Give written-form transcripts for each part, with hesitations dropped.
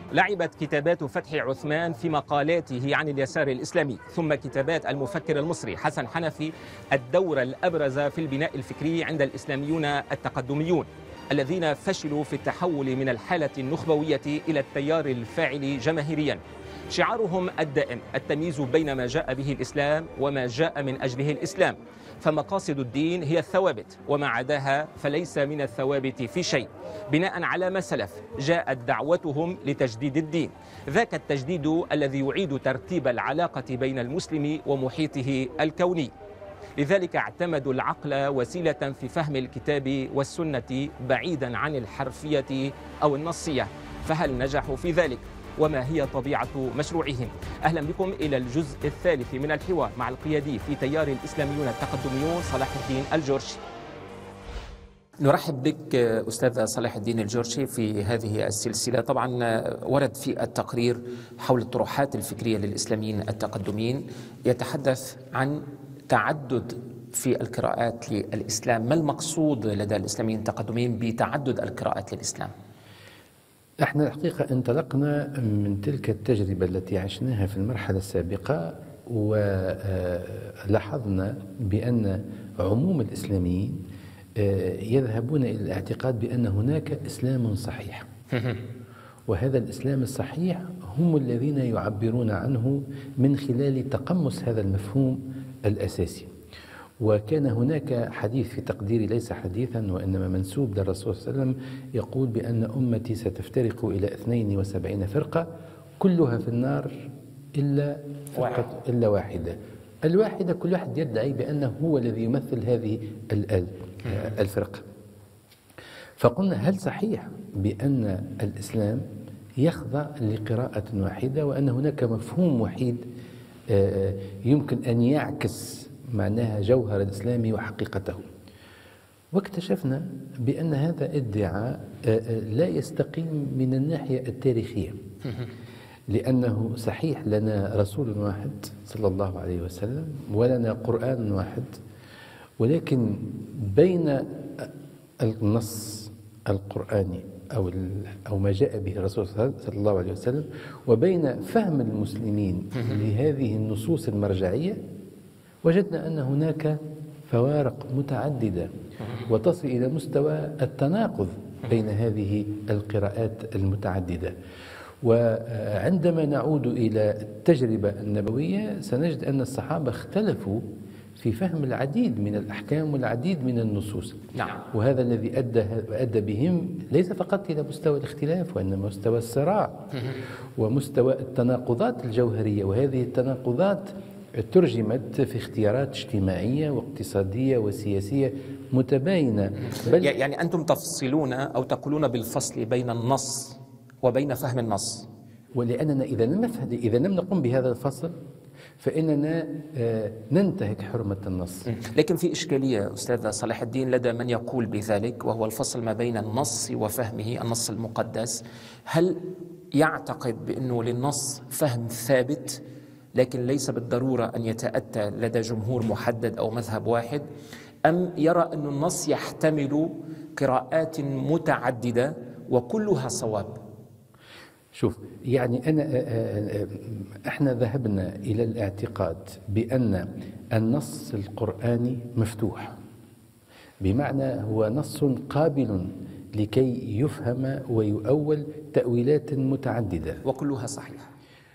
لعبت كتابات فتحي عثمان في مقالاته عن اليسار الإسلامي ثم كتابات المفكر المصري حسن حنفي الدور الأبرز في البناء الفكري عند الإسلاميون التقدميون الذين فشلوا في التحول من الحالة النخبوية إلى التيار الفاعل جماهيريا. شعارهم الدائم التمييز بين ما جاء به الإسلام وما جاء من أجله الإسلام، فمقاصد الدين هي الثوابت وما عداها فليس من الثوابت في شيء. بناء على ما سلف جاءت دعوتهم لتجديد الدين، ذاك التجديد الذي يعيد ترتيب العلاقة بين المسلم ومحيطه الكوني. لذلك اعتمدوا العقل وسيلة في فهم الكتاب والسنة بعيدا عن الحرفية أو النصية، فهل نجحوا في ذلك؟ وما هي طبيعة مشروعهم؟ أهلا بكم إلى الجزء الثالث من الحوار مع القيادي في تيار الإسلاميون التقدميون صلاح الدين الجورشي. نرحب بك أستاذ صلاح الدين الجورشي في هذه السلسلة. طبعا ورد في التقرير حول الطروحات الفكرية للإسلاميين التقدميين يتحدث عن تعدد في القراءات للإسلام. ما المقصود لدى الإسلاميين التقدميين بتعدد القراءات للإسلام؟ احنا الحقيقة انطلقنا من تلك التجربة التي عشناها في المرحلة السابقة، ولاحظنا بأن عموم الإسلاميين يذهبون إلى الاعتقاد بأن هناك إسلام صحيح، وهذا الإسلام الصحيح هم الذين يعبرون عنه من خلال تقمص هذا المفهوم الأساسي. وكان هناك حديث في تقديري ليس حديثا وإنما منسوب للرسول صلى الله عليه وسلم يقول بأن أمتي ستفترق إلى 72 فرقة كلها في النار إلا واحدة. الواحدة كل واحد يدعي بأنه هو الذي يمثل هذه الفرقة. فقلنا هل صحيح بأن الإسلام يخضع لقراءة واحدة وأن هناك مفهوم وحيد يمكن أن يعكس معناها جوهر الإسلام وحقيقته؟ واكتشفنا بأن هذا ادعاء لا يستقيم من الناحية التاريخية، لأنه صحيح لنا رسول واحد صلى الله عليه وسلم ولنا قرآن واحد، ولكن بين النص القرآني أو ما جاء به الرسول صلى الله عليه وسلم وبين فهم المسلمين لهذه النصوص المرجعية وجدنا أن هناك فوارق متعددة وتصل إلى مستوى التناقض بين هذه القراءات المتعددة. وعندما نعود إلى التجربة النبوية سنجد أن الصحابة اختلفوا في فهم العديد من الأحكام والعديد من النصوص. نعم. وهذا الذي أدى بهم ليس فقط إلى مستوى الاختلاف وإنما مستوى الصراع ومستوى التناقضات الجوهرية، وهذه التناقضات ترجمت في اختيارات اجتماعية واقتصادية وسياسية متباينة. يعني أنتم تفصلون أو تقولون بالفصل بين النص وبين فهم النص، ولأننا إذا لم نقم بهذا الفصل فإننا ننتهك حرمة النص. لكن في إشكالية أستاذ صلاح الدين لدى من يقول بذلك، وهو الفصل ما بين النص وفهمه، النص المقدس. هل يعتقد بأنه للنص فهم ثابت لكن ليس بالضرورة أن يتأتى لدى جمهور محدد أو مذهب واحد، أم يرى أن النص يحتمل قراءات متعددة وكلها صواب؟ شوف، يعني احنا ذهبنا إلى الاعتقاد بأن النص القرآني مفتوح، بمعنى هو نص قابل لكي يفهم ويؤول تأويلات متعددة وكلها صحيحة.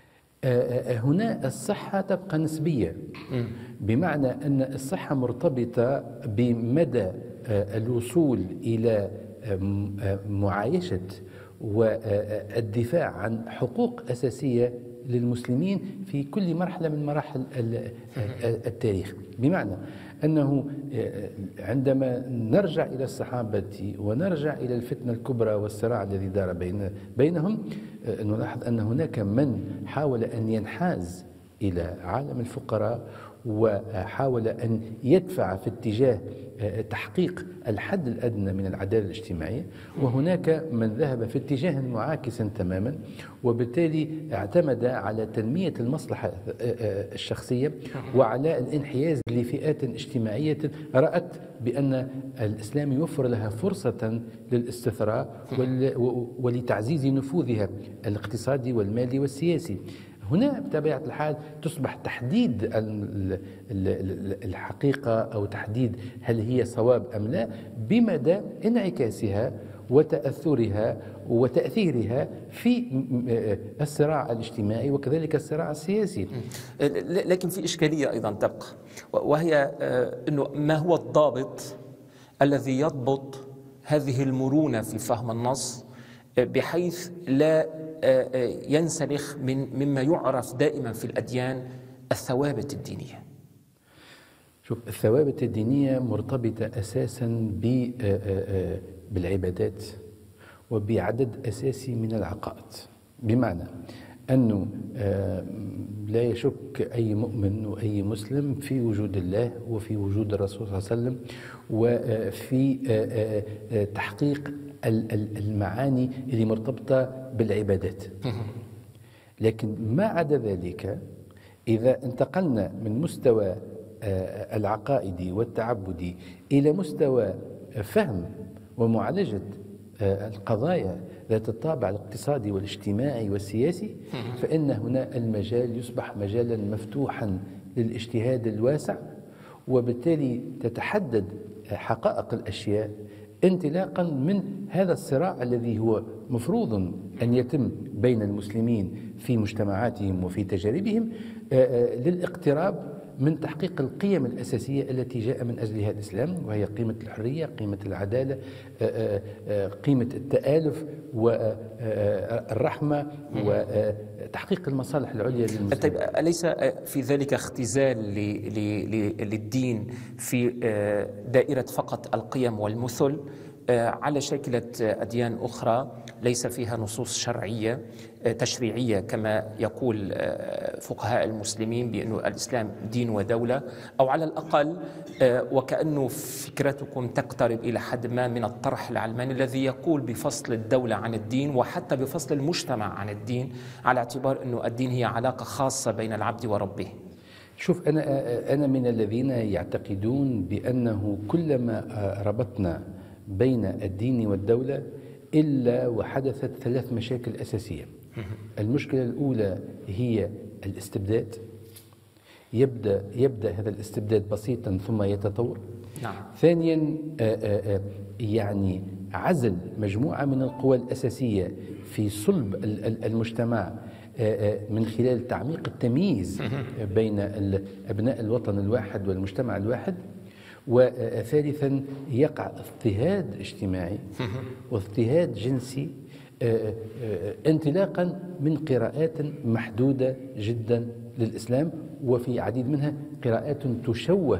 هنا الصحة تبقى نسبية، بمعنى أن الصحة مرتبطة بمدى الوصول إلى معايشة والدفاع عن حقوق أساسية للمسلمين في كل مرحلة من مراحل التاريخ. بمعنى أنه عندما نرجع إلى الصحابة ونرجع إلى الفتنة الكبرى والصراع الذي دار بينهم نلاحظ أن هناك من حاول أن ينحاز إلى عالم الفقراء وحاول أن يدفع في اتجاه تحقيق الحد الأدنى من العدالة الاجتماعية، وهناك من ذهب في اتجاه معاكس تماما، وبالتالي اعتمد على تنمية المصلحة الشخصية وعلى الانحياز لفئات اجتماعية رأت بأن الإسلام يوفر لها فرصة للاستثراء ولتعزيز نفوذها الاقتصادي والمالي والسياسي. هنا بطبيعة الحال تصبح تحديد الحقيقة أو تحديد هل هي صواب أم لا بمدى انعكاسها وتأثرها وتأثيرها في الصراع الاجتماعي وكذلك الصراع السياسي. لكن في إشكالية أيضا تبقى، وهي أنه ما هو الضابط الذي يضبط هذه المرونة في فهم النص بحيث لا ينسلخ مما يعرف دائما في الأديان الثوابت الدينية. شوف، الثوابت الدينية مرتبطة أساسا بالعبادات وبعدد أساسي من العقائد، بمعنى أنه لا يشك أي مؤمن وأي مسلم في وجود الله وفي وجود الرسول صلى الله عليه وسلم وفي تحقيق المعاني اللي مرتبطة بالعبادات. لكن ما عدا ذلك، إذا انتقلنا من مستوى العقائدي والتعبدي إلى مستوى فهم ومعالجة القضايا ذات الطابع الاقتصادي والاجتماعي والسياسي، فإن هنا المجال يصبح مجالا مفتوحا للاجتهاد الواسع، وبالتالي تتحدد حقائق الأشياء انطلاقا من هذا الصراع الذي هو مفروض أن يتم بين المسلمين في مجتمعاتهم وفي تجاربهم للاقتراب من تحقيق القيم الأساسية التي جاء من أجلها الإسلام، وهي قيمة الحرية، قيمة العدالة، قيمة التآلف والرحمة وتحقيق المصالح العليا للمسلمين. طيب، أليس في ذلك اختزال للدين في دائرة فقط القيم والمثل على شاكلة أديان أخرى ليس فيها نصوص شرعية تشريعية كما يقول فقهاء المسلمين بأن الإسلام دين ودولة، أو على الأقل وكأنه فكرتكم تقترب إلى حد ما من الطرح العلماني الذي يقول بفصل الدولة عن الدين وحتى بفصل المجتمع عن الدين، على اعتبار أنه الدين هي علاقة خاصة بين العبد وربه؟ شوف، أنا من الذين يعتقدون بأنه كلما ربطنا بين الدين والدولة إلا وحدثت 3 مشاكل أساسية. المشكلة الأولى هي الاستبداد. يبدأ هذا الاستبداد بسيطا ثم يتطور. نعم. ثانيا يعني عزل مجموعة من القوى الأساسية في صلب المجتمع من خلال تعميق التمييز بين أبناء الوطن الواحد والمجتمع الواحد. وثالثا يقع اضطهاد اجتماعي واضطهاد جنسي انطلاقا من قراءات محدودة جدا للإسلام، وفي عديد منها قراءات تشوه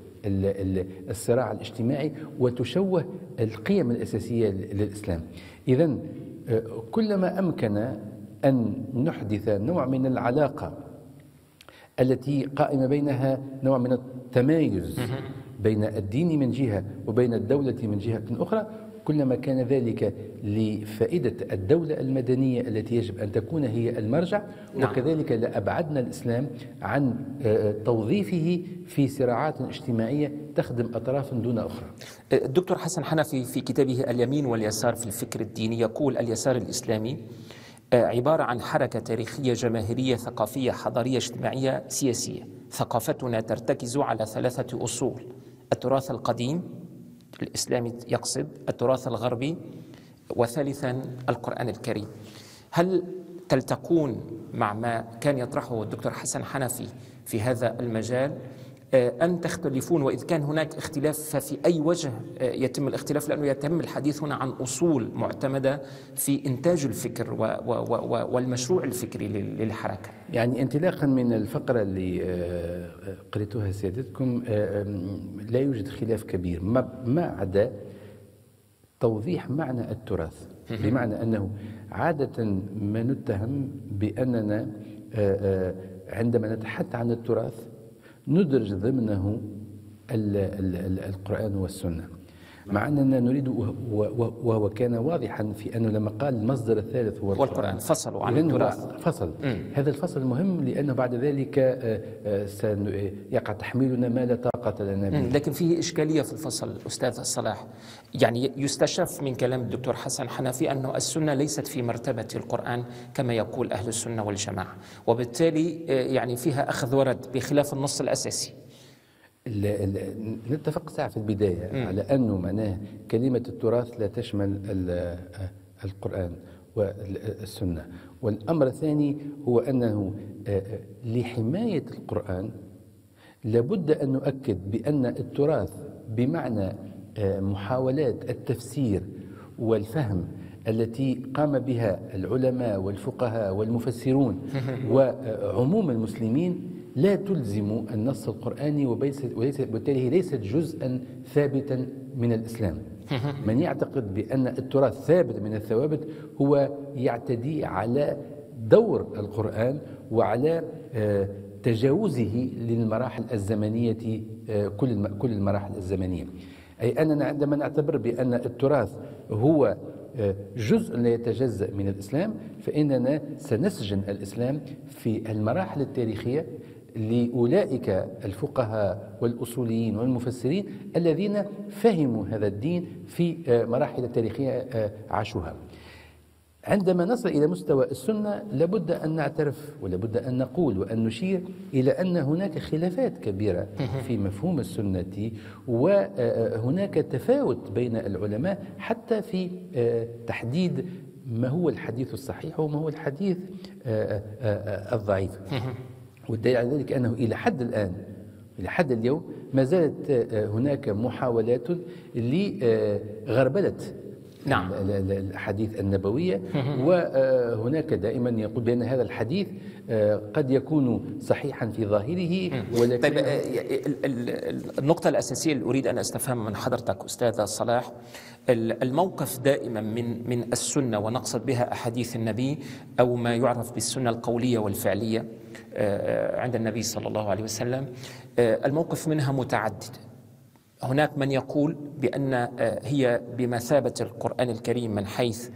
الصراع الاجتماعي وتشوه القيم الأساسية للإسلام. إذن كلما أمكن أن نحدث نوع من العلاقة التي قائمة بينها نوع من التمايز بين الدين من جهة وبين الدولة من جهة أخرى، كلما كان ذلك لفائدة الدولة المدنية التي يجب أن تكون هي المرجع. نعم. وكذلك لأبعدنا الإسلام عن توظيفه في صراعات اجتماعية تخدم أطراف دون أخرى. الدكتور حسن حنفي في كتابه اليمين واليسار في الفكر الديني يقول: اليسار الإسلامي عبارة عن حركة تاريخية جماهيرية ثقافية حضارية اجتماعية سياسية. ثقافتنا ترتكز على 3 أصول: التراث القديم الإسلامي يقصد، التراث الغربي، وثالثا القرآن الكريم. هل تلتقون مع ما كان يطرحه الدكتور حسن حنفي في هذا المجال أم تختلفون؟ وإذ كان هناك اختلاف ففي أي وجه يتم الاختلاف؟ لأنه يتم الحديث هنا عن أصول معتمدة في إنتاج الفكر والمشروع الفكري للحركة. يعني انطلاقا من الفقرة اللي قرأتوها سيادتكم، لا يوجد خلاف كبير ما عدا توضيح معنى التراث، بمعنى أنه عادة ما نتهم بأننا عندما نتحدث عن التراث ندرج ضمنه القرآن والسنة، مع أننا نريد، وهو كان واضحا في أنه لما قال المصدر الثالث هو والقرآن فصلوا عن التراث. فصل. هذا الفصل مهم لأنه بعد ذلك سيقع تحميلنا ما لا طاقة لنا به. لكن فيه إشكالية في الفصل أستاذ صلاح، يعني يستشف من كلام الدكتور حسن حنفي أنه السنة ليست في مرتبة القرآن كما يقول أهل السنة والجماعة، وبالتالي يعني فيها أخذ ورد بخلاف النص الأساسي. نتفق ساعة في البداية على أنه معناه كلمة التراث لا تشمل القرآن والسنة. والأمر الثاني هو أنه لحماية القرآن لابد أن نؤكد بأن التراث بمعنى محاولات التفسير والفهم التي قام بها العلماء والفقهاء والمفسرون وعموم المسلمين لا تلزم النص القرآني، وبالتالي ليست جزءا ثابتا من الإسلام. من يعتقد بأن التراث ثابت من الثوابت هو يعتدي على دور القرآن وعلى تجاوزه للمراحل الزمنية، كل المراحل الزمنية. أي أننا عندما نعتبر بأن التراث هو جزء لا يتجزأ من الإسلام، فإننا سنسجن الإسلام في المراحل التاريخية لأولئك الفقهاء والأصوليين والمفسرين الذين فهموا هذا الدين في مراحل تاريخية عاشوها. عندما نصل إلى مستوى السنة لابد أن نعترف ولابد أن نقول وأن نشير إلى أن هناك خلافات كبيرة في مفهوم السنة، وهناك تفاوت بين العلماء حتى في تحديد ما هو الحديث الصحيح وما هو الحديث الضعيف. والدليل على ذلك أنه إلى حد الآن، إلى حد اليوم، ما زالت هناك محاولات لغربلة الأحاديث النبوية، وهناك دائما يقول بأن هذا الحديث قد يكون صحيحا في ظاهره، ولكن طيب النقطة الأساسية اللي أريد أن أستفهم من حضرتك أستاذ صلاح، الموقف دائما من السنة، ونقصد بها أحاديث النبي أو ما يعرف بالسنة القولية والفعلية عند النبي صلى الله عليه وسلم، الموقف منها متعدد. هناك من يقول بأن هي بمثابة القرآن الكريم من حيث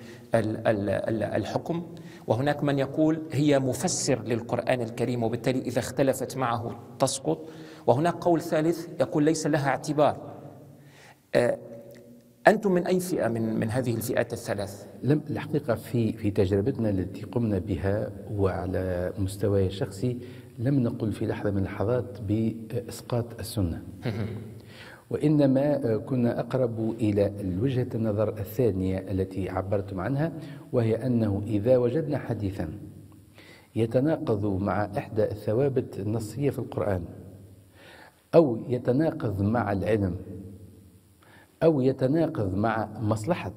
الحكم، وهناك من يقول هي مفسر للقرآن الكريم وبالتالي إذا اختلفت معه تسقط، وهناك قول ثالث يقول ليس لها اعتبار. أنتم من أي فئة من هذه الفئات الثلاث؟ الحقيقة في تجربتنا التي قمنا بها وعلى مستواي الشخصي لم نقل في لحظة من اللحظات بإسقاط السنة، وإنما كنا أقرب إلى وجهة النظر الثانية التي عبرتم عنها، وهي أنه إذا وجدنا حديثا يتناقض مع إحدى الثوابت النصية في القرآن، أو يتناقض مع العلم، أو يتناقض مع مصلحة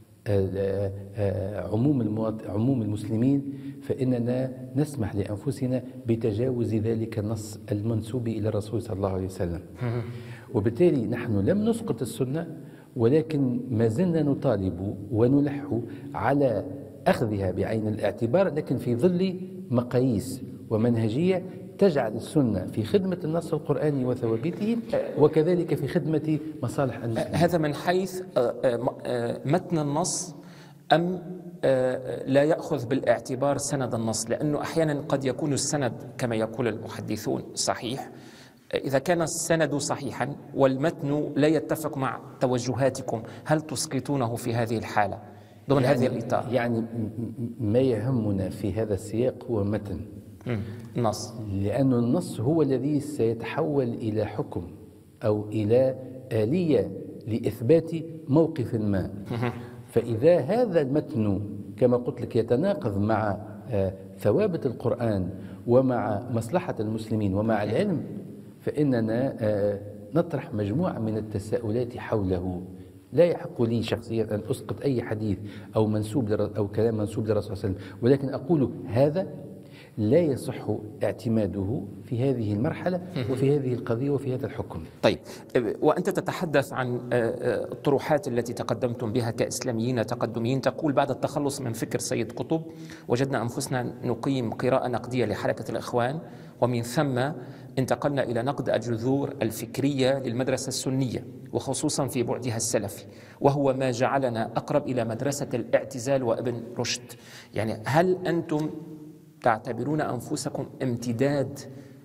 عموم المسلمين، فإننا نسمح لأنفسنا بتجاوز ذلك النص المنسوب إلى الرسول صلى الله عليه وسلم. وبالتالي نحن لم نسقط السنة، ولكن ما زلنا نطالب ونلح على أخذها بعين الاعتبار، لكن في ظل مقاييس ومنهجية تجعل السنة في خدمة النص القرآني وثوابته، وكذلك في خدمة مصالح المسلمين. هذا من حيث متن النص، أم لا يأخذ بالاعتبار سند النص؟ لأنه أحيانا قد يكون السند كما يقول المحدثون صحيح، إذا كان السند صحيحا والمتن لا يتفق مع توجهاتكم، هل تسقطونه في هذه الحالة ضمن هذه الإطار؟ يعني ما يهمنا في هذا السياق هو متن النص، لأن النص هو الذي سيتحول إلى حكم أو إلى آلية لإثبات موقف ما. فإذا هذا المتن كما قلت لك يتناقض مع ثوابت القرآن ومع مصلحة المسلمين ومع العلم، فإننا نطرح مجموعة من التساؤلات حوله. لا يحق لي شخصيا أن أسقط أي حديث أو كلام منسوب للرسول صلى الله عليه وسلم، ولكن أقول هذا لا يصح اعتماده في هذه المرحلة وفي هذه القضية وفي هذا الحكم. طيب، وأنت تتحدث عن الطروحات التي تقدمتم بها كإسلاميين تقدميين، تقول بعد التخلص من فكر سيد قطب وجدنا أنفسنا نقيم قراءة نقدية لحركة الإخوان، ومن ثم انتقلنا إلى نقد الجذور الفكرية للمدرسة السنية وخصوصا في بعدها السلفي، وهو ما جعلنا أقرب إلى مدرسة الاعتزال وابن رشد. يعني هل أنتم تعتبرون أنفسكم امتداد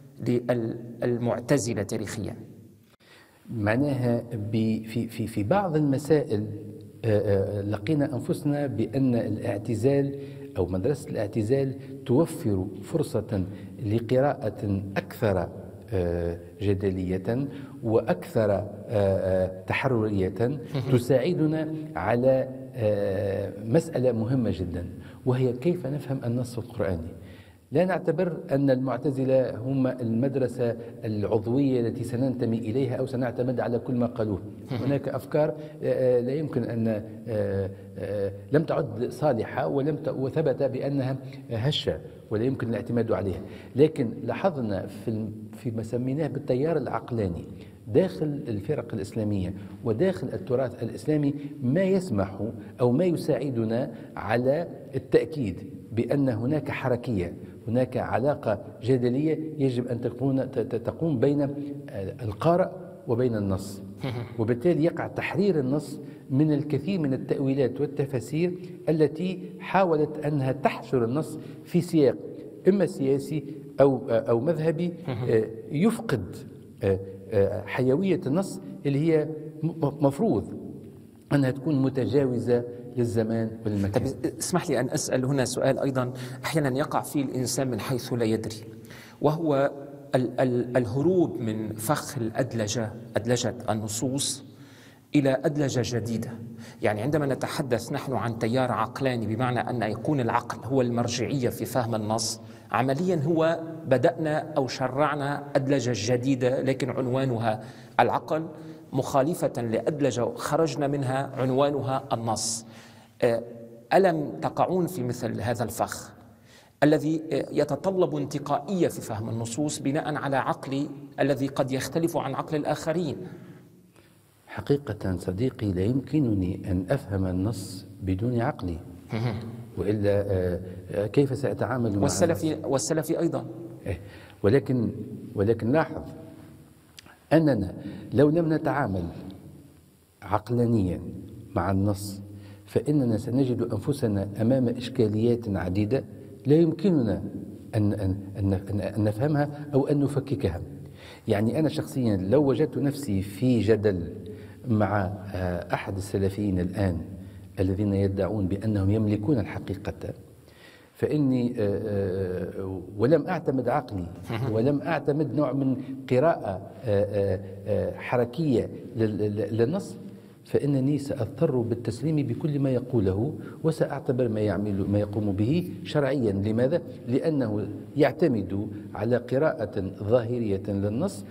للمعتزلة تاريخيا؟ معناها في بعض المسائل لقينا أنفسنا بأن الاعتزال أو مدرسة الاعتزال توفر فرصة لقراءة أكثر جدلية وأكثر تحررية تساعدنا على مسألة مهمة جدا، وهي كيف نفهم النص القرآني. لا نعتبر أن المعتزلة هم المدرسة العضوية التي سننتمي إليها أو سنعتمد على كل ما قالوه. هناك أفكار لا يمكن أن لم تعد صالحة وثبت بأنها هشة ولا يمكن الاعتماد عليها، لكن لاحظنا في ما سميناه بالتيار العقلاني داخل الفرق الإسلامية وداخل التراث الإسلامي ما يسمح أو ما يساعدنا على التأكيد بأن هناك حركية، هناك علاقة جدلية يجب أن تقوم بين القارئ وبين النص، وبالتالي يقع تحرير النص من الكثير من التأويلات والتفاسير التي حاولت أنها تحشر النص في سياق إما سياسي أو مذهبي يفقد حيوية النص اللي هي مفروض أنها تكون متجاوزة للزمان والمكان. طب اسمح لي أن أسأل هنا سؤال أيضا أحيانا يقع فيه الإنسان من حيث لا يدري، وهو الهروب من فخ أدلجة النصوص إلى أدلجة جديدة. يعني عندما نتحدث نحن عن تيار عقلاني بمعنى أن يكون العقل هو المرجعية في فهم النص، عمليا هو بدأنا أو شرعنا أدلجة جديدة لكن عنوانها العقل، مخالفة لأدلجة خرجنا منها عنوانها النص. ألم تقعون في مثل هذا الفخ الذي يتطلب انتقائية في فهم النصوص بناء على عقلي الذي قد يختلف عن عقل الآخرين؟ حقيقة صديقي لا يمكنني أن أفهم النص بدون عقلي، وإلا كيف سأتعامل مع والسلفي أيضا. ولكن لاحظ أننا لو لم نتعامل عقلانيا مع النص فإننا سنجد أنفسنا أمام إشكاليات عديدة لا يمكننا أن نفهمها أو أن نفككها. يعني أنا شخصيا لو وجدت نفسي في جدل مع أحد السلفيين الآن الذين يدعون بأنهم يملكون الحقيقة، فإني ولم أعتمد عقلي ولم أعتمد نوع من قراءة حركية للنص، فإنني سأضطر بالتسليم بكل ما يقوله وسأعتبر ما يقوم به شرعيا. لماذا؟ لأنه يعتمد على قراءة ظاهرية للنص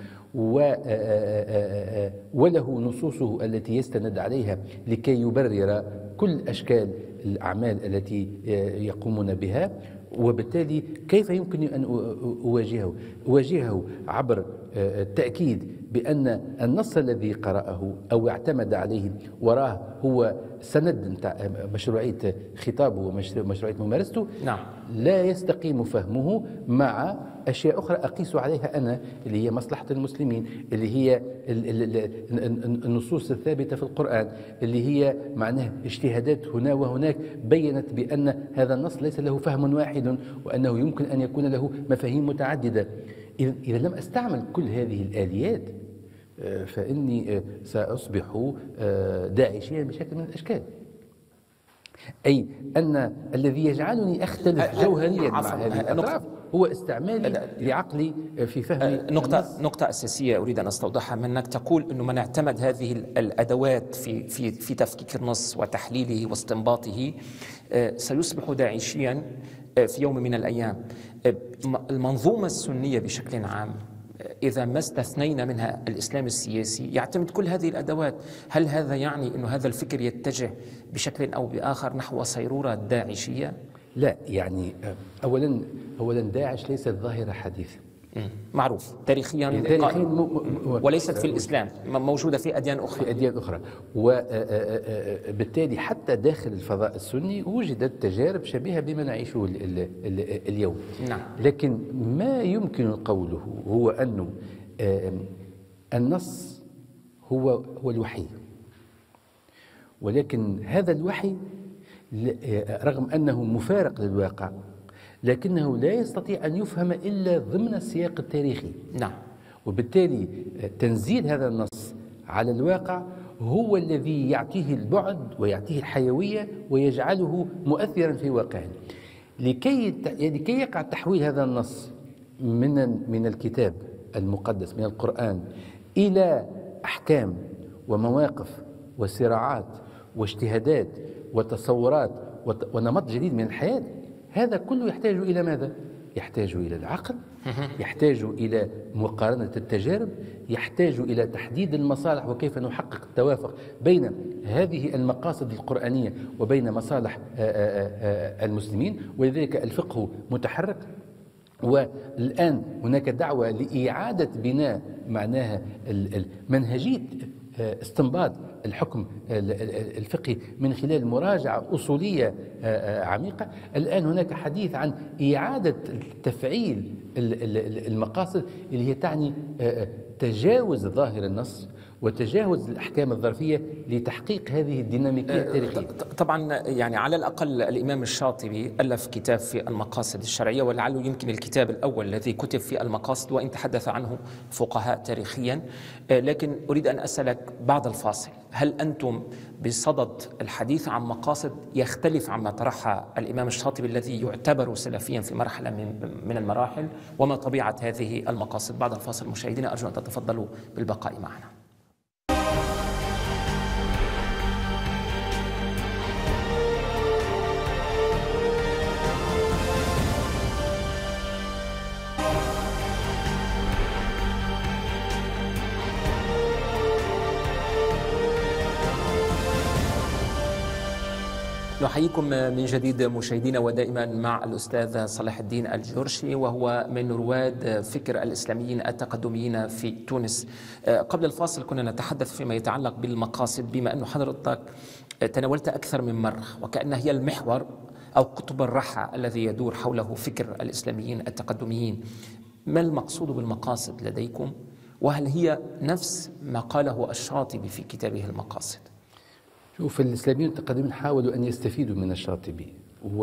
وله نصوصه التي يستند عليها لكي يبرر كل أشكال الأعمال التي يقومون بها. وبالتالي كيف يمكن أن أواجهه عبر التأكيد بأن النص الذي قرأه أو اعتمد عليه وراه هو سند مشروعية خطابه ومشروعية ممارسته. نعم. لا يستقيم فهمه مع أشياء أخرى أقيس عليها أنا، اللي هي مصلحة المسلمين، اللي هي النصوص الثابتة في القرآن، اللي هي معناه اجتهادات هنا وهناك بيّنت بأن هذا النص ليس له فهم واحد وأنه يمكن أن يكون له مفاهيم متعددة. إذا لم أستعمل كل هذه الآليات فإني سأصبح داعشيا بشكل من الأشكال، أي أن الذي يجعلني أختلف جوهريا مع هذه الأطراف هو استعمالي لعقلي في فهم نقطة أساسية أريد أن أستوضحها منك. تقول أنه من اعتمد هذه الأدوات في تفكيك النص وتحليله واستنباطه سيصبح داعشيا في يوم من الأيام. المنظومة السنية بشكل عام إذا ما استثنينا منها الإسلام السياسي يعتمد كل هذه الأدوات. هل هذا يعني أن هذا الفكر يتجه بشكل أو بآخر نحو صيرورة داعشية؟ لا يعني أولا داعش ليست ظاهرة حديثة، معروف تاريخيا وليست في الإسلام، موجودة في أديان أخرى. وبالتالي حتى داخل الفضاء السني وجدت تجارب شبيهة بما نعيشه اليوم. نعم. لكن ما يمكن قوله هو أنه النص هو الوحي، ولكن هذا الوحي رغم أنه مفارق للواقع لكنه لا يستطيع أن يفهم إلا ضمن السياق التاريخي. نعم. وبالتالي تنزيل هذا النص على الواقع هو الذي يعطيه البعد ويعطيه الحيوية ويجعله مؤثرا في واقعه. لكي يقع تحويل هذا النص من الكتاب المقدس من القرآن إلى أحكام ومواقف وصراعات واجتهادات وتصورات ونمط جديد من الحياة، هذا كله يحتاج إلى ماذا؟ يحتاج إلى العقل، يحتاج إلى مقارنة التجارب، يحتاج إلى تحديد المصالح وكيف نحقق التوافق بين هذه المقاصد القرآنية وبين مصالح المسلمين. ولذلك الفقه متحرك، والآن هناك دعوة لإعادة بناء معناها منهجية استنباط الحكم الفقهي من خلال مراجعة أصولية عميقة. الآن هناك حديث عن إعادة تفعيل المقاصد اللي هي تعني تجاوز ظاهر النص وتجاوز الأحكام الظرفية لتحقيق هذه الديناميكية التاريخية. طبعا يعني على الأقل الإمام الشاطبي ألف كتاب في المقاصد الشرعية، ولعله يمكن الكتاب الأول الذي كتب في المقاصد وإن تحدث عنه فقهاء تاريخيا. لكن أريد أن أسألك بعد الفاصل، هل أنتم بصدد الحديث عن مقاصد يختلف عما طرحها الإمام الشاطبي الذي يعتبر سلفيا في مرحلة من المراحل؟ وما طبيعة هذه المقاصد؟ بعد الفاصل مشاهدينا أرجو أن تتفضلوا بالبقاء معنا. نحييكم من جديد مشاهدينا، ودائما مع الأستاذ صلاح الدين الجرشي، وهو من رواد فكر الإسلاميين التقدميين في تونس. قبل الفاصل كنا نتحدث فيما يتعلق بالمقاصد، بما أن حضرتك تناولت أكثر من مرة وكأنها هي المحور أو قطب الرحى الذي يدور حوله فكر الإسلاميين التقدميين. ما المقصود بالمقاصد لديكم؟ وهل هي نفس ما قاله الشاطبي في كتابه المقاصد؟ شوف، الإسلاميون التقدميين حاولوا أن يستفيدوا من الشاطبي،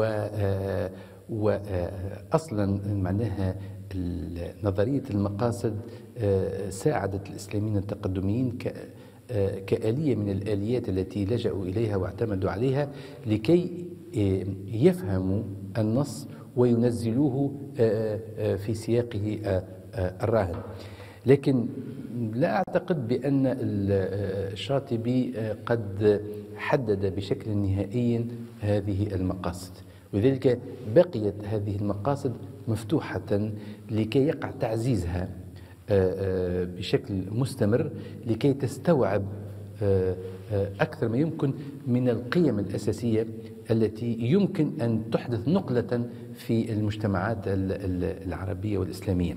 وأصلا معناها نظرية المقاصد ساعدت الإسلاميين التقدميين كآلية من الآليات التي لجأوا إليها واعتمدوا عليها لكي يفهموا النص وينزلوه في سياقه الراهن. لكن لا أعتقد بأن الشاطبي قد حدد بشكل نهائي هذه المقاصد، ولذلك بقيت هذه المقاصد مفتوحة لكي يقع تعزيزها بشكل مستمر لكي تستوعب أكثر ما يمكن من القيم الأساسية التي يمكن أن تحدث نقلة في المجتمعات العربية والإسلامية.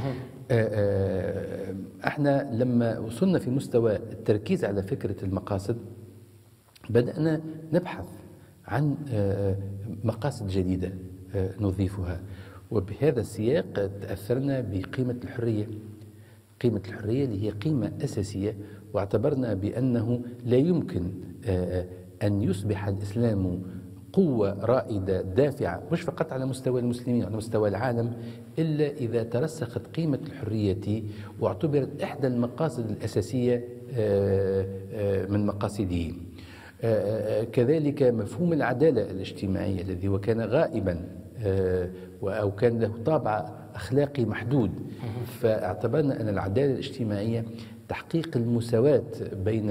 احنا لما وصلنا في مستوى التركيز على فكرة المقاصد بدأنا نبحث عن مقاصد جديدة نضيفها، وبهذا السياق تأثرنا بقيمة الحرية. قيمة الحرية اللي هي قيمة أساسية، واعتبرنا بأنه لا يمكن أن يصبح الإسلام قوة رائدة دافعة مش فقط على مستوى المسلمين، على مستوى العالم، إلا إذا ترسخت قيمة الحرية واعتبرت إحدى المقاصد الأساسية من مقاصده. كذلك مفهوم العدالة الاجتماعية الذي هو كان غائبا أو كان له طابع أخلاقي محدود، فاعتبرنا أن العدالة الاجتماعية تحقيق المساواة بين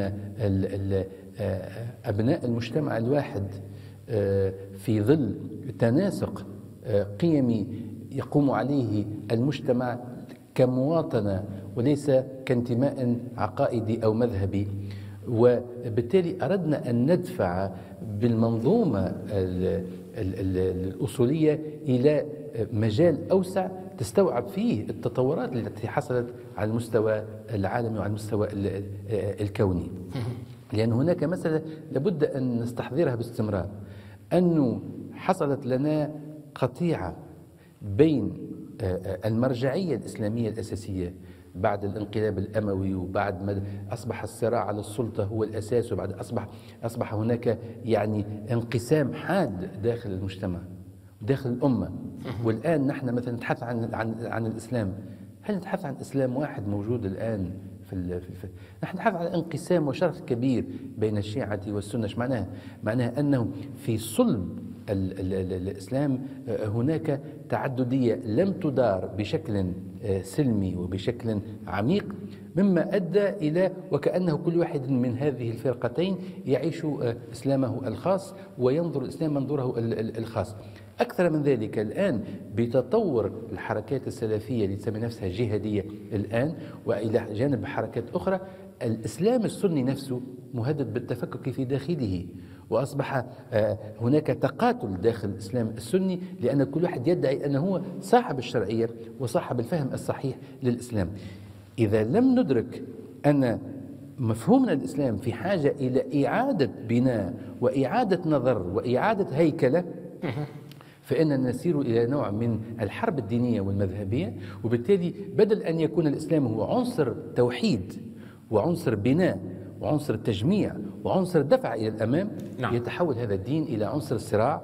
أبناء المجتمع الواحد في ظل تناسق قيمي يقوم عليه المجتمع كمواطنة وليس كانتماء عقائدي أو مذهبي، وبالتالي أردنا أن ندفع بالمنظومة الأصولية إلى مجال أوسع تستوعب فيه التطورات التي حصلت على المستوى العالمي وعلى المستوى الكوني. لأن هناك مسألة لابد أن نستحضرها باستمرار، أنه حصلت لنا قطيعة بين المرجعية الإسلامية الأساسية بعد الانقلاب الأموي، وبعد ما أصبح الصراع على السلطة هو الأساس، وبعد أصبح هناك يعني انقسام حاد داخل المجتمع داخل الأمة. والآن نحن مثلا نتحدث عن الإسلام، هل نتحدث عن إسلام واحد موجود الآن نحن نتحدث عن انقسام وشرخ كبير بين الشيعة والسنة. معناها أنه في صلب الإسلام هناك تعددية لم تدار بشكل سلمي وبشكل عميق، مما أدى إلى وكأنه كل واحد من هذه الفرقتين يعيش إسلامه الخاص وينظر الإسلام منظوره الخاص. أكثر من ذلك، الآن بتطور الحركات السلفية اللي تسمي نفسها جهادية الآن، وإلى جانب حركات أخرى، الإسلام السني نفسه مهدد بالتفكك في داخله، وأصبح هناك تقاتل داخل الإسلام السني، لأن كل واحد يدعي أنه هو صاحب الشرعية وصاحب الفهم الصحيح للإسلام. إذا لم ندرك أن مفهومنا الإسلام في حاجة إلى إعادة بناء وإعادة نظر وإعادة هيكلة، فإننا نسير إلى نوع من الحرب الدينية والمذهبية. وبالتالي بدل أن يكون الإسلام هو عنصر توحيد وعنصر بناء وعنصر تجميع وعنصر دفع إلى الأمام، يتحول هذا الدين إلى عنصر صراع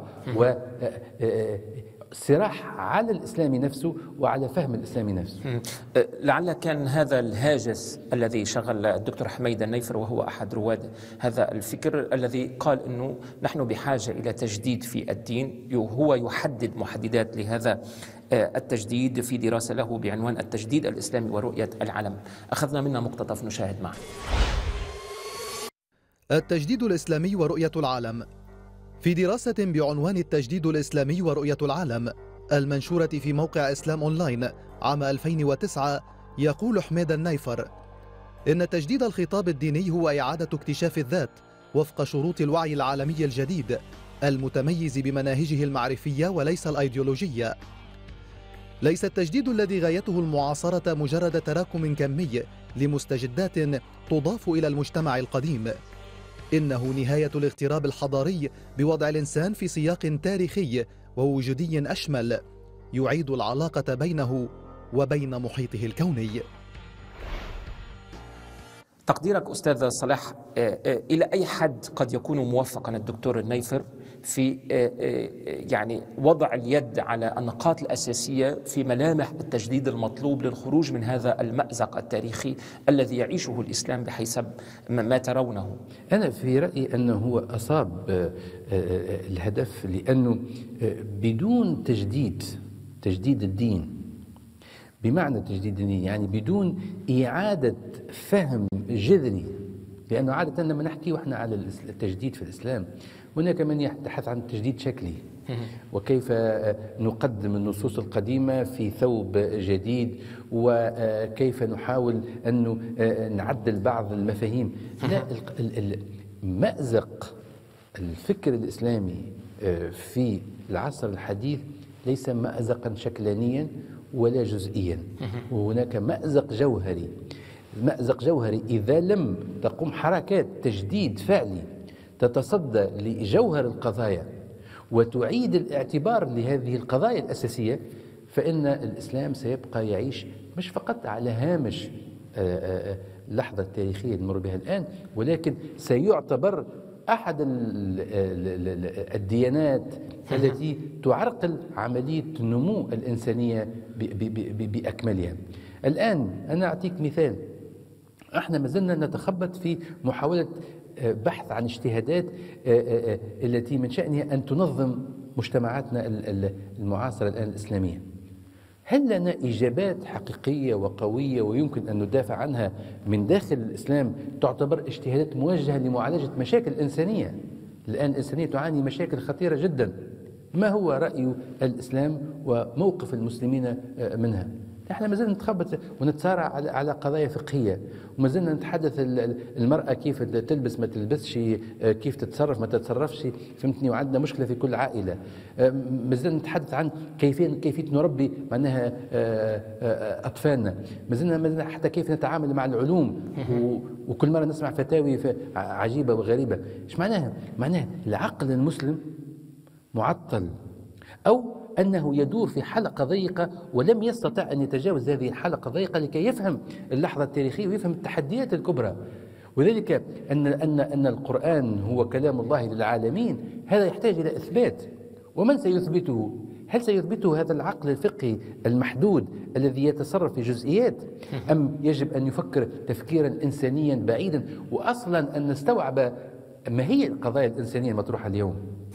وصراع على الإسلام نفسه وعلى فهم الإسلام نفسه. لعل كان هذا الهاجس الذي شغل الدكتور حميد النيفر، وهو أحد رواد هذا الفكر، الذي قال أنه نحن بحاجة إلى تجديد في الدين. هو يحدد محددات لهذا التجديد في دراسة له بعنوان التجديد الإسلامي ورؤية العالم. أخذنا منها مقتطف نشاهد معه. التجديد الإسلامي ورؤية العالم. في دراسة بعنوان التجديد الإسلامي ورؤية العالم المنشورة في موقع إسلام أونلاين عام 2009، يقول حميد النيفر إن تجديد الخطاب الديني هو إعادة اكتشاف الذات وفق شروط الوعي العالمي الجديد المتميز بمناهجه المعرفية وليس الأيديولوجية. ليس التجديد الذي غايته المعاصرة مجرد تراكم كمي لمستجدات تضاف إلى المجتمع القديم، إنه نهاية الاغتراب الحضاري بوضع الإنسان في سياق تاريخي ووجودي أشمل يعيد العلاقة بينه وبين محيطه الكوني. تقديرك أستاذ صلاح، إلى أي حد قد يكون موفقا الدكتور النيفر في يعني وضع اليد على النقاط الأساسية في ملامح التجديد المطلوب للخروج من هذا المأزق التاريخي الذي يعيشه الإسلام بحسب ما ترونه؟ أنا في رأيي أنه هو أصاب الهدف، لأنه بدون تجديد الدين، بمعنى تجديد الدين يعني بدون إعادة فهم جذري، لأنه عادة لما نحكي وإحنا على التجديد في الإسلام هناك من يتحدث عن التجديد شكلي، وكيف نقدم النصوص القديمة في ثوب جديد، وكيف نحاول أن نعدل بعض المفاهيم. لا، مأزق الفكر الإسلامي في العصر الحديث ليس مأزقا شكلانيا ولا جزئيا، وهناك مأزق جوهري إذا لم تقوم حركات تجديد فعلي تتصدى لجوهر القضايا وتعيد الاعتبار لهذه القضايا الأساسية، فإن الإسلام سيبقى يعيش مش فقط على هامش اللحظة التاريخية نمر بها الآن، ولكن سيعتبر أحد الديانات التي تعرقل عملية النمو الإنسانية بأكملها. الآن أنا أعطيك مثال، احنا ما زلنا نتخبط في محاولة بحث عن اجتهادات التي من شأنها أن تنظم مجتمعاتنا المعاصرة الآن الإسلامية. هل لنا إجابات حقيقية وقوية ويمكن أن ندافع عنها من داخل الإسلام تعتبر اجتهادات موجهة لمعالجة مشاكل إنسانية؟ الآن الإنسانية تعاني مشاكل خطيرة جدا. ما هو رأي الإسلام وموقف المسلمين منها؟ احنا ما زلنا نتخبط ونتصارع على قضايا فقهيه، وما زلنا نتحدث المراه كيف تلبس ما تلبسش، كيف تتصرف ما تتصرفش، فهمتني؟ وعندنا مشكله في كل عائله. ما زلنا نتحدث عن كيفيه نربي معناها اطفالنا، ما زلنا حتى كيف نتعامل مع العلوم، وكل مره نسمع فتاوي عجيبه وغريبه. ايش معناها؟ معناها العقل المسلم معطل، أو أنه يدور في حلقة ضيقة ولم يستطع أن يتجاوز هذه الحلقة الضيقة لكي يفهم اللحظة التاريخية ويفهم التحديات الكبرى. وذلك أن القرآن هو كلام الله للعالمين، هذا يحتاج إلى إثبات. ومن سيثبته؟ هل سيثبته هذا العقل الفقهي المحدود الذي يتصرف في جزئيات، أم يجب أن يفكر تفكيرا إنسانيا بعيدا، وأصلا أن نستوعب ما هي القضايا الإنسانية المطروحة اليوم؟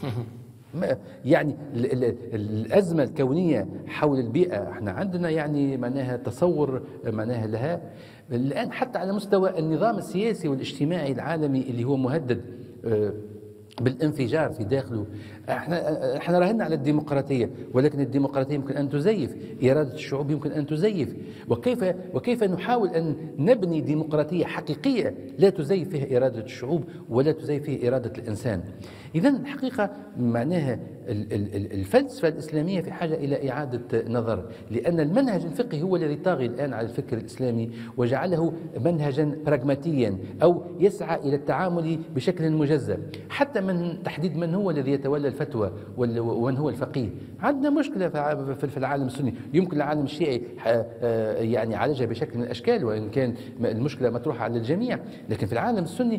يعني الأزمة الكونية حول البيئة احنا عندنا يعني معناها تصور معناها لها الآن، حتى على مستوى النظام السياسي والاجتماعي العالمي اللي هو مهدد بالانفجار في داخله. احنا راهنا على الديمقراطية، ولكن الديمقراطية يمكن أن تزيف، إرادة الشعوب يمكن أن تزيف. وكيف نحاول أن نبني ديمقراطية حقيقية لا تزيف فيها إرادة الشعوب ولا تزيف فيها إرادة الإنسان؟ إذن الحقيقة معناها الفلسفة الإسلامية في حاجة إلى إعادة نظر، لأن المنهج الفقهي هو الذي طاغي الآن على الفكر الإسلامي وجعله منهجا براغماتيا، أو يسعى إلى التعامل بشكل مجزأ، حتى من تحديد من هو الذي يتولى الفتوى ومن هو الفقيه. عندنا مشكلة في العالم السني، يمكن العالم الشيعي يعني عالجها بشكل من الأشكال وإن كان المشكلة مطروحة على الجميع، لكن في العالم السني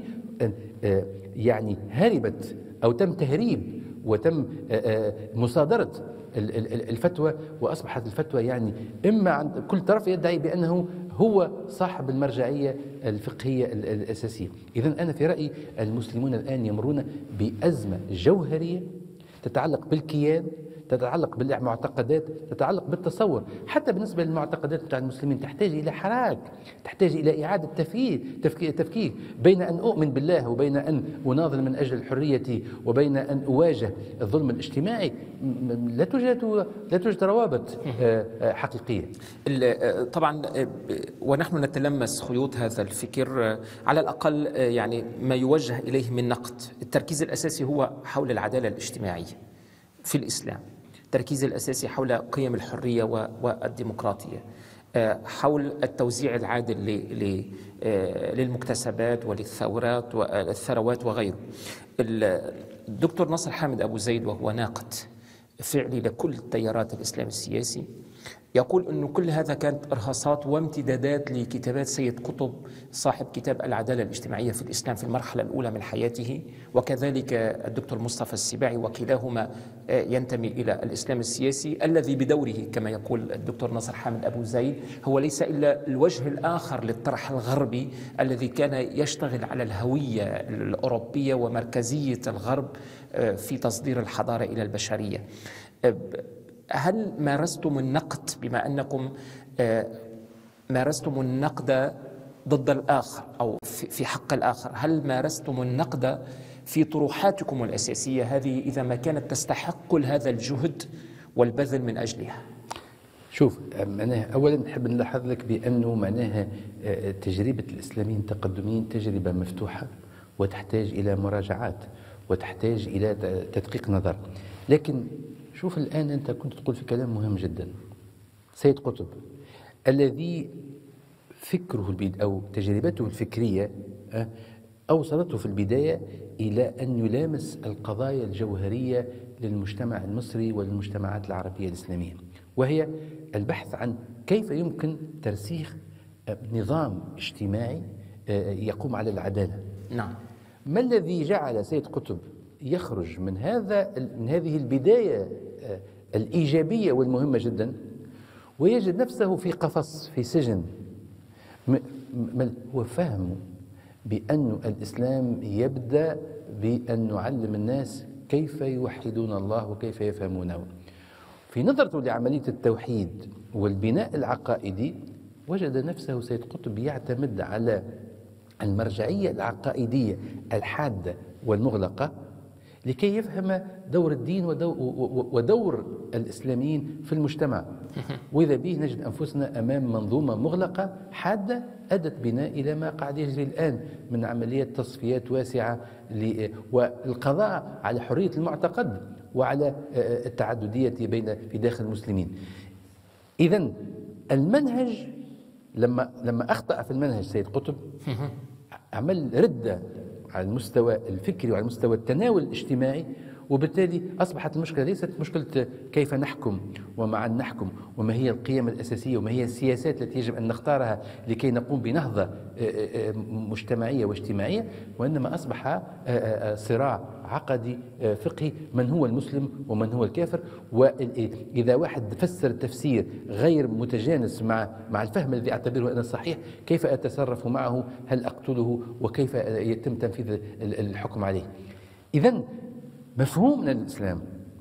يعني هربت أو تم تهريب وتم مصادرة الفتوى، وأصبحت الفتوى يعني إما عند كل طرف يدعي بأنه هو صاحب المرجعية الفقهية الأساسية. إذن أنا في رأيي المسلمون الآن يمرون بأزمة جوهرية تتعلق بالكيان، تتعلق بالمعتقدات، تتعلق بالتصور. حتى بالنسبة للمعتقدات بتاع المسلمين تحتاج إلى حراك، تحتاج إلى إعادة تفكير بين أن أؤمن بالله وبين أن أناضل من أجل الحرية وبين أن أواجه الظلم الاجتماعي. لا توجد روابط حقيقية. طبعا ونحن نتلمس خيوط هذا الفكر، على الأقل يعني ما يوجه إليه من نقد. التركيز الأساسي هو حول العدالة الاجتماعية في الإسلام، التركيز الأساسي حول قيم الحرية والديمقراطية، حول التوزيع العادل للمكتسبات والثروات وغيره. الدكتور ناصر حامد أبو زيد، وهو ناقد فعلي لكل تيارات الإسلام السياسي، يقول أن كل هذا كانت إرهاصات وامتدادات لكتابات سيد قطب صاحب كتاب العدالة الاجتماعية في الإسلام في المرحلة الأولى من حياته، وكذلك الدكتور مصطفى السباعي، وكلاهما ينتمي إلى الإسلام السياسي الذي بدوره كما يقول الدكتور ناصر حامد أبو زيد هو ليس إلا الوجه الآخر للطرح الغربي الذي كان يشتغل على الهوية الأوروبية ومركزية الغرب في تصدير الحضارة إلى البشرية. هل مارستم النقد، بما أنكم مارستم النقد ضد الآخر أو في حق الآخر، هل مارستم النقد في طروحاتكم الأساسية هذه إذا ما كانت تستحق كل هذا الجهد والبذل من أجلها؟ شوف، معناها أولا نحب نلاحظ لك بأنه معناها تجربة الإسلاميين التقدميين تجربة مفتوحة وتحتاج إلى مراجعات وتحتاج إلى تدقيق نظر. لكن شوف الآن أنت كنت تقول في كلام مهم جدا، سيد قطب الذي فكره أو تجربته الفكرية أوصلته في البداية إلى أن يلامس القضايا الجوهرية للمجتمع المصري وللمجتمعات العربية الإسلامية، وهي البحث عن كيف يمكن ترسيخ نظام اجتماعي يقوم على العدالة. نعم. ما الذي جعل سيد قطب يخرج من هذه البداية الإيجابية والمهمة جدا ويجد نفسه في قفص، في سجن؟ هو فهم بأن الإسلام يبدأ بأن نعلم الناس كيف يوحدون الله وكيف يفهمونه. في نظرته لعملية التوحيد والبناء العقائدي وجد نفسه سيد قطب يعتمد على المرجعية العقائدية الحادة والمغلقة لكي يفهم دور الدين ودور الإسلاميين في المجتمع. وإذا به نجد أنفسنا أمام منظومة مغلقة حادة أدت بنا إلى ما قاعد يجري الآن من عمليات تصفيات واسعة والقضاء على حرية المعتقد وعلى التعددية في داخل المسلمين. إذن المنهج لما أخطأ في المنهج سيد قطب عمل ردة على المستوى الفكري وعلى مستوى التناول الاجتماعي، وبالتالي أصبحت المشكلة ليست مشكلة كيف نحكم ومع نحكم وما هي القيم الأساسية وما هي السياسات التي يجب أن نختارها لكي نقوم بنهضة مجتمعية واجتماعية، وإنما أصبح صراع عقدي فقهي من هو المسلم ومن هو الكافر. وإذا واحد فسر تفسير غير متجانس مع الفهم الذي أعتبره أنا صحيح، كيف أتصرف معه؟ هل أقتله؟ وكيف يتم تنفيذ الحكم عليه؟ إذن مفهومنا للإسلام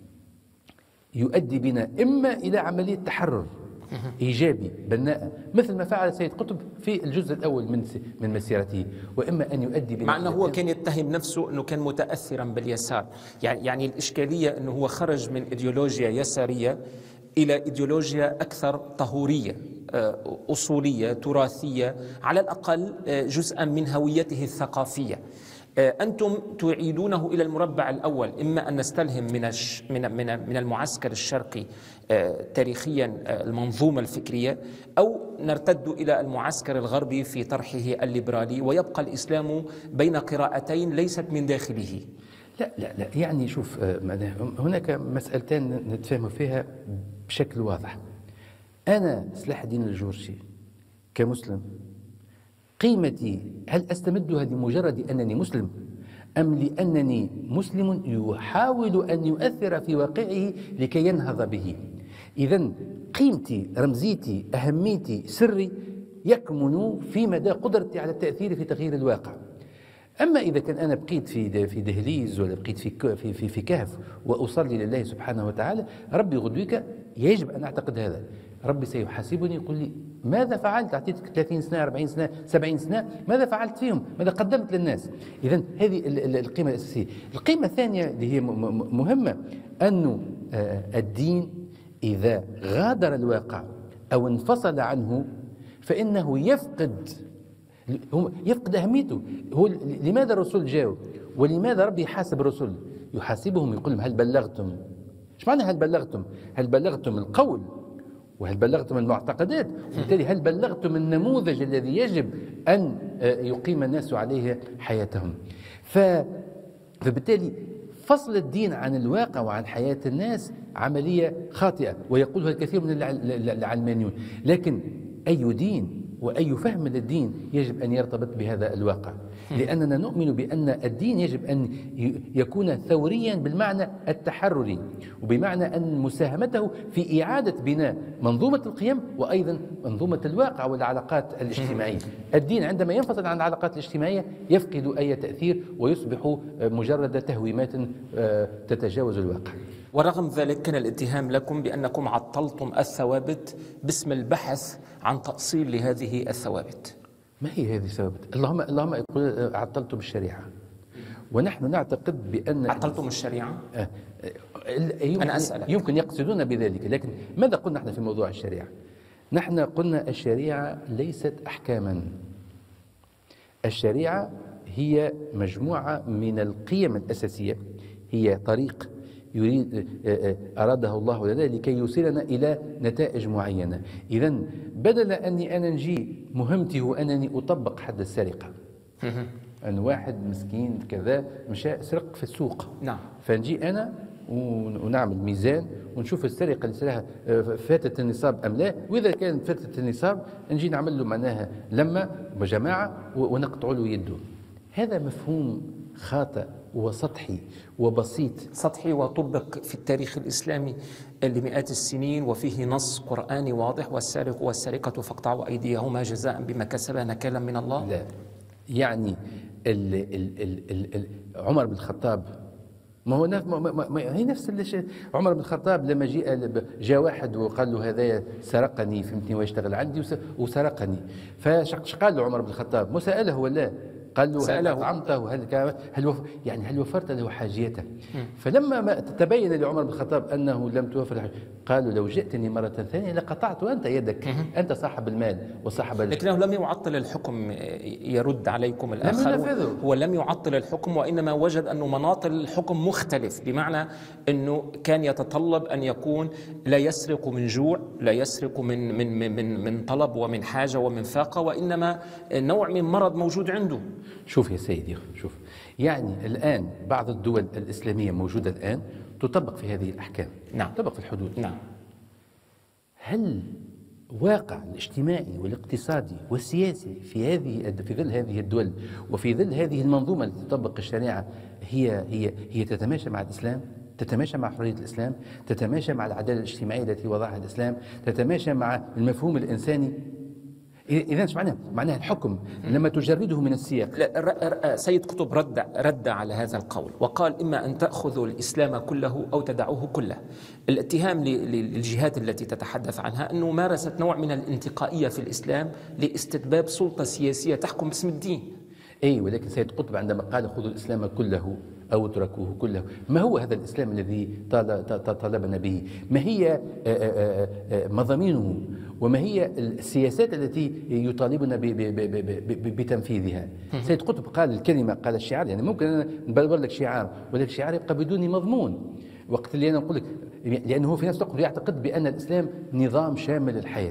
يؤدي بنا إما إلى عملية تحرر إيجابي بناء مثل ما فعل سيد قطب في الجزء الأول من مسيرته، وإما أن يؤدي بنا مع أنه هو كان يتهم نفسه أنه كان متأثرا باليسار. يعني الإشكالية أنه هو خرج من إيديولوجيا يسارية إلى إيديولوجيا أكثر طهورية أصولية تراثية، على الأقل جزءا من هويته الثقافية. أنتم تعيدونه إلى المربع الأول، إما أن نستلهم من المعسكر الشرقي تاريخيا المنظومة الفكرية، أو نرتد إلى المعسكر الغربي في طرحه الليبرالي، ويبقى الإسلام بين قراءتين ليست من داخله. لا يعني شوف، هناك مسألتين نتفاهم فيها بشكل واضح. أنا سلاح الدين الجورجي كمسلم قيمتي هل أستمدها لمجرد أنني مسلم، أم لأنني مسلم يحاول أن يؤثر في واقعه لكي ينهض به؟ إذن قيمتي، رمزيتي، أهميتي، سري يكمن في مدى قدرتي على التأثير في تغيير الواقع. أما إذا كان أنا بقيت في دهليز ولا بقيت في كهف وأصلي لله سبحانه وتعالى، ربي غدوك يجب أن أعتقد هذا. ربي سيحاسبني يقول لي ماذا فعلت؟ أعطيتك 30 سنة 40 سنة 70 سنة، ماذا فعلت فيهم؟ ماذا قدمت للناس؟ إذن هذه القيمة الأساسية. القيمة الثانية اللي هي مهمة، أن الدين إذا غادر الواقع أو انفصل عنه فإنه يفقد أهميته. هو لماذا الرسل جاءوا؟ ولماذا ربي يحاسب الرسل؟ يحاسبهم يقول لهم هل بلغتم؟ ايش معنى هل بلغتم؟ هل بلغتم القول وهل بلغتم المعتقدات، وبالتالي هل بلغتم النموذج الذي يجب أن يقيم الناس عليه حياتهم. فبالتالي فصل الدين عن الواقع وعن حياة الناس عملية خاطئة، ويقولها الكثير من العلمانيون. لكن أي دين وأي فهم للدين يجب أن يرتبط بهذا الواقع، لأننا نؤمن بأن الدين يجب أن يكون ثوريا بالمعنى التحرري، وبمعنى أن مساهمته في إعادة بناء منظومة القيم وأيضا منظومة الواقع والعلاقات الاجتماعية. الدين عندما ينفصل عن العلاقات الاجتماعية يفقد أي تأثير ويصبح مجرد تهويمات تتجاوز الواقع. ورغم ذلك كان الاتهام لكم بأنكم عطلتم الثوابت باسم البحث عن تأصيل لهذه الثوابت. ما هي هذه الثوابت؟ اللهم يقول عطلتم الشريعة، ونحن نعتقد بأن عطلتم الشريعة؟ أنا أسألك. يمكن يقصدون بذلك، لكن ماذا قلنا نحن في موضوع الشريعة؟ نحن قلنا الشريعة ليست أحكاما، الشريعة هي مجموعة من القيم الأساسية، هي طريق أراده الله لنا لكي يوصلنا إلى نتائج معينة. إذن بدل أني أنا نجي مهمتي هو أنني أطبق حد السرقة، أن واحد مسكين كذا مشى سرق في السوق، نعم، فنجي أنا ونعمل ميزان ونشوف السرقة اللي سلاها فاتت النصاب أم لا، وإذا كانت فاتت النصاب نجي نعمل له معناها لما بجماعة ونقطع له يده. هذا مفهوم خاطئ وسطحي وبسيط، سطحي وطبق في التاريخ الإسلامي لمئات السنين، وفيه نص قرآني واضح: والسارق والسارقة فاقطعوا أيديهما جزاء بما كسبا نكالا من الله. لا، يعني عمر بن الخطاب، ما هو هي نفس الشيء. عمر بن الخطاب لما جاء واحد وقال له هذا سرقني، فهمتني، ويشتغل عندي وسرقني، فش قال له عمر بن الخطاب؟ مسأله ولا قال له هل سأله. أطعمته هل وفرت له حاجيته. فلما تبين لعمر بن الخطاب أنه لم توفر حاجيته قالوا لو جئتني مرة ثانية لقطعت أنت يدك، أنت صاحب المال وصاحب لكنه لم يعطل الحكم، يرد عليكم الآخرون، هو لم يعطل الحكم وإنما وجد أن مناط الحكم مختلف، بمعنى أنه كان يتطلب أن يكون لا يسرق من جوع، لا يسرق من طلب ومن حاجة ومن فاقة، وإنما نوع من مرض موجود عنده. شوف يا سيدي، شوف يعني الآن بعض الدول الإسلامية موجودة الآن تطبق في هذه الأحكام، نعم، تطبق في الحدود. نعم. هل واقع الاجتماعي والاقتصادي والسياسي في ظل هذه الدول وفي ظل هذه المنظومة التي تطبق الشريعة هي تتماشى مع الإسلام، تتماشى مع حرية الإسلام، تتماشى مع العدالة الاجتماعية التي وضعها الإسلام، تتماشى مع المفهوم الإنساني؟ إذا ايش معناها الحكم لما تجرده من السياق؟ سيد قطب رد على هذا القول وقال إما أن تأخذوا الإسلام كله أو تدعوه كله. الاتهام للجهات التي تتحدث عنها أنه مارست نوع من الانتقائية في الإسلام لاستتباب سلطة سياسية تحكم باسم الدين. أي، ولكن سيد قطب عندما قال خذوا الإسلام كله أو اتركوه كله، ما هو هذا الإسلام الذي طالبنا به؟ ما هي مضامينه؟ وما هي السياسات التي يطالبنا بتنفيذها؟ سيد قطب قال الكلمة، قال الشعار، يعني ممكن أنا نبلور لك شعار ولكن الشعار يبقى بدون مضمون. وقت اللي أنا نقول لك، لأنه في ناس يعتقد بأن الإسلام نظام شامل الحياة.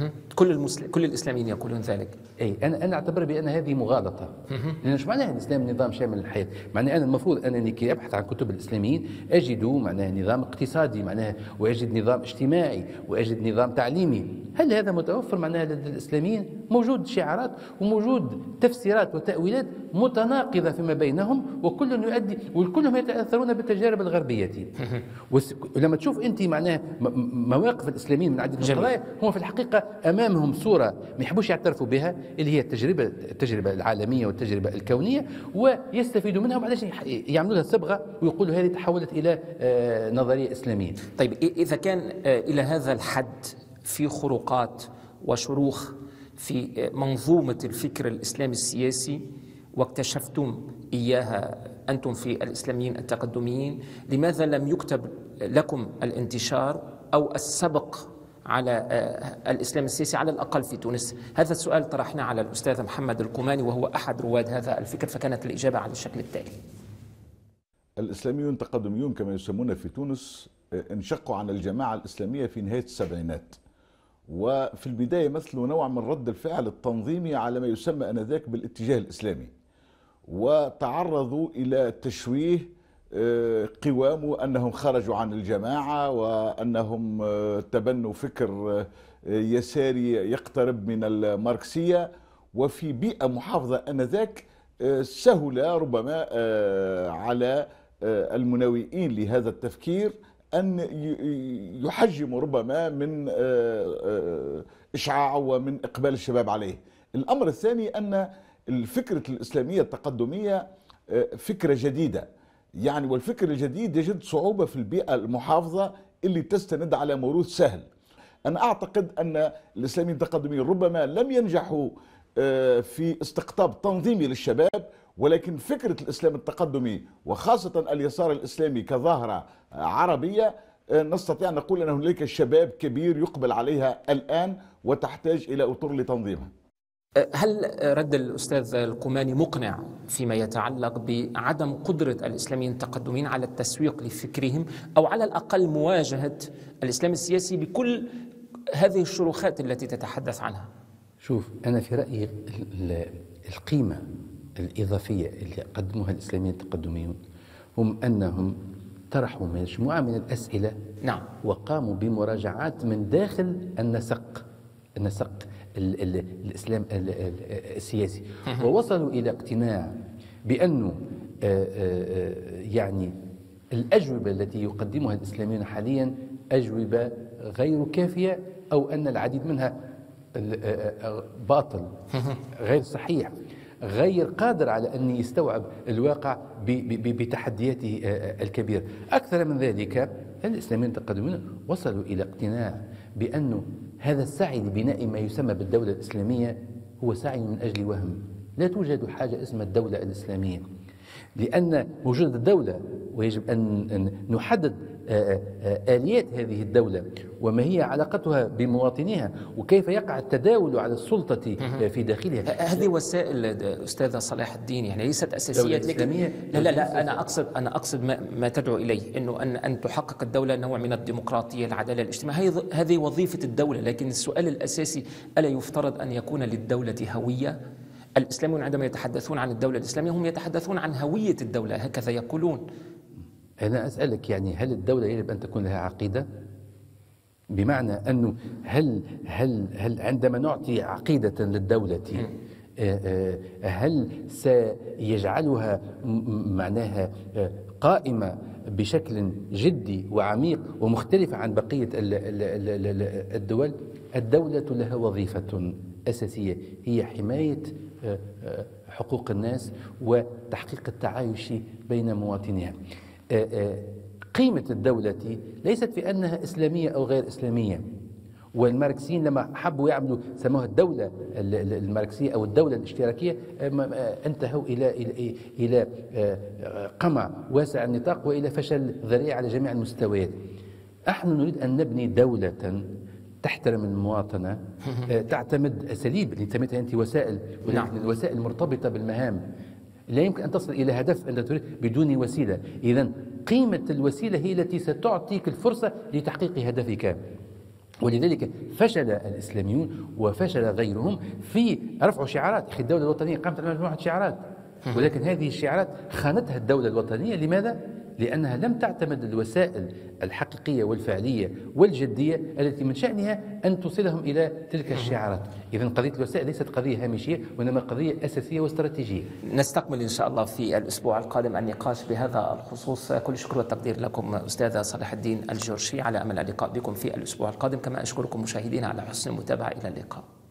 كل الإسلاميين يقولون ذلك. أي، أنا أعتبر بأن هذه مغالطة. لأن شو معناها الإسلام نظام شامل الحياة؟ معناها أنا المفروض أنني كي أبحث عن كتب الإسلاميين أجد معناها نظام اقتصادي، معناها وأجد نظام اجتماعي، وأجد نظام تعليمي. هل هذا متوفر معناها لدى الإسلاميين؟ موجود شعارات وموجود تفسيرات وتأويلات متناقضة فيما بينهم، وكل يؤدي وكلهم يتأثرون بالتجارب الغربية. ولما تشوف أنت معناها مواقف الإسلاميين من عدة القضايا، هم في الحقيقة أمامهم صورة ما يحبوش يعترفوا بها، اللي هي التجربة العالمية والتجربة الكونية، ويستفيدوا منها وبعدين يعملوا لها صبغة ويقولوا هذه تحولت إلى نظرية إسلامية. طيب، إذا كان إلى هذا الحد في خروقات وشروخ في منظومة الفكر الإسلامي السياسي واكتشفتم إياها أنتم في الإسلاميين التقدميين، لماذا لم يكتب لكم الانتشار أو السبق على الإسلام السياسي على الأقل في تونس؟ هذا السؤال طرحناه على الأستاذ محمد الكوماني وهو أحد رواد هذا الفكر، فكانت الإجابة على الشكل التالي: الإسلاميون التقدميون كما يسمون في تونس انشقوا عن الجماعة الإسلامية في نهاية السبعينات، وفي البداية مثلوا نوع من رد الفعل التنظيمي على ما يسمى آنذاك بالاتجاه الإسلامي، وتعرضوا إلى تشويه قوام أنهم خرجوا عن الجماعة وأنهم تبنوا فكر يساري يقترب من الماركسية. وفي بيئة محافظة آنذاك سهل ربما على المناوئين لهذا التفكير أن يحجموا ربما من إشعاعه ومن إقبال الشباب عليه. الأمر الثاني أن الفكرة الإسلامية التقدمية فكرة جديدة، يعني والفكر الجديد يجد صعوبة في البيئة المحافظة اللي تستند على موروث سهل. أنا أعتقد أن الإسلاميين التقدميين ربما لم ينجحوا في استقطاب تنظيمي للشباب، ولكن فكرة الإسلام التقدمي وخاصة اليسار الإسلامي كظاهرة عربية نستطيع أن نقول أن هناك شباب كبير يقبل عليها الآن وتحتاج إلى أطر لتنظيمها. هل رد الأستاذ الكوماني مقنع فيما يتعلق بعدم قدرة الإسلاميين التقدميين على التسويق لفكرهم أو على الأقل مواجهة الإسلام السياسي بكل هذه الشروخات التي تتحدث عنها؟ شوف، أنا في رأيي القيمة الإضافية اللي قدموها الإسلاميين التقدميون هم أنهم طرحوا مجموعة من الأسئلة، نعم، وقاموا بمراجعات من داخل النسق الإسلام السياسي، ووصلوا إلى اقتناع بأنه يعني الأجوبة التي يقدمها الإسلاميون حاليا أجوبة غير كافية، أو أن العديد منها باطل، غير صحيح، غير قادر على أن يستوعب الواقع بتحدياته الكبيرة. أكثر من ذلك، الإسلاميين التقدميون وصلوا إلى اقتناع بأن هذا السعي لبناء ما يسمى بالدولة الإسلامية هو سعي من أجل وهم، لا توجد حاجة اسمها الدولة الإسلامية، لأن وجود الدولة ويجب أن نحدد آليات هذه الدولة وما هي علاقتها بمواطنيها وكيف يقع التداول على السلطة في داخلها. هذه وسائل أستاذ صلاح الدين يعني ليست أساسيات، لكن لا أنا أقصد ما تدعو إليه، إنه أن تحقق الدولة نوع من الديمقراطية، العدالة الاجتماعية، هذه وظيفة الدولة. لكن السؤال الأساسي، ألا يفترض أن يكون للدولة هوية؟ الإسلاميون عندما يتحدثون عن الدولة الإسلامية هم يتحدثون عن هوية الدولة، هكذا يقولون. أنا أسألك يعني هل الدولة يجب أن تكون لها عقيدة؟ بمعنى أنه هل عندما نعطي عقيدة للدولة هل سيجعلها معناها قائمة بشكل جدي وعميق ومختلفة عن بقية الدول؟ الدولة لها وظيفة أساسية هي حماية حقوق الناس وتحقيق التعايش بين مواطنيها. قيمة الدولة ليست في أنها إسلامية أو غير إسلامية، والماركسيين لما حبوا يعملوا سموها الدولة الماركسية أو الدولة الاشتراكية انتهوا إلى قمع واسع النطاق وإلى فشل ذريع على جميع المستويات. نحن نريد أن نبني دولة تحترم المواطنة، تعتمد أساليب اللي سميتها أنت وسائل، ولكن الوسائل مرتبطة بالمهام. لا يمكن أن تصل إلى هدف أنت تريد بدون وسيلة. إذن قيمة الوسيلة هي التي ستعطيك الفرصة لتحقيق هدفك. ولذلك فشل الإسلاميون وفشل غيرهم في رفع شعارات. أخي الدولة الوطنية قامت على مجموعة شعارات، ولكن هذه الشعارات خانتها الدولة الوطنية. لماذا؟ لأنها لم تعتمد الوسائل الحقيقية والفعلية والجدية التي من شأنها أن توصلهم إلى تلك الشعارات. إذن قضية الوسائل ليست قضية هامشية وإنما قضية أساسية واستراتيجية. نستكمل إن شاء الله في الأسبوع القادم النقاش بهذا الخصوص. كل الشكر والتقدير لكم أستاذ صلاح الدين الجرشي، على أمل اللقاء بكم في الأسبوع القادم. كما أشكركم مشاهدينا على حسن المتابعة. إلى اللقاء.